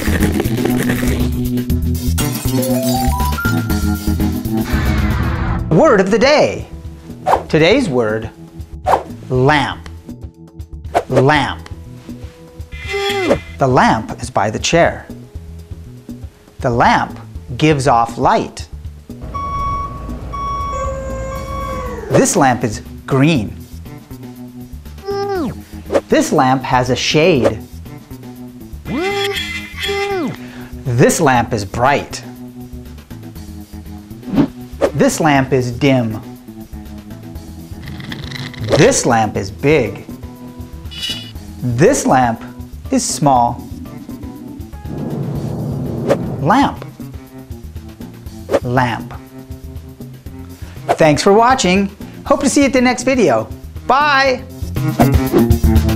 Word of the day. Today's word, lamp. Lamp. The lamp is by the chair. The lamp gives off light. This lamp is green. This lamp has a shade. This lamp is bright. This lamp is dim. This lamp is big. This lamp is small. Lamp. Lamp. Thanks for watching. Hope to see you at the next video. Bye!